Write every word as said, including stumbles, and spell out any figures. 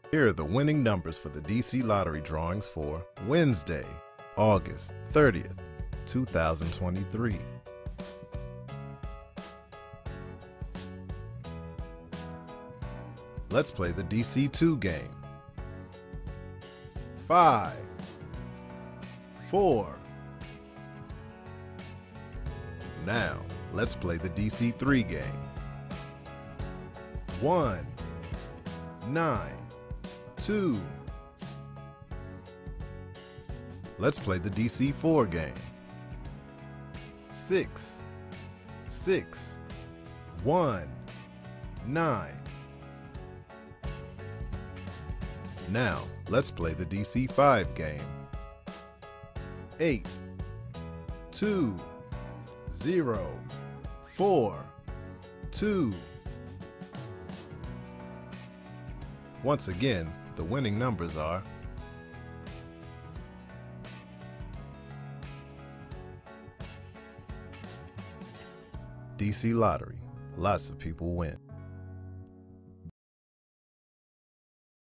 Here are the winning numbers for the D C Lottery drawings for Wednesday, August thirtieth, two thousand twenty-three. Let's play the D C two game. Five, four. Now, let's play the D C three game. One, nine, two. Let's play the D C four game. Six, six, one, nine. Now, let's play the D C five game. Eight, two, zero, four, two. Once again, the winning numbers are D C Lottery. Lots of people win.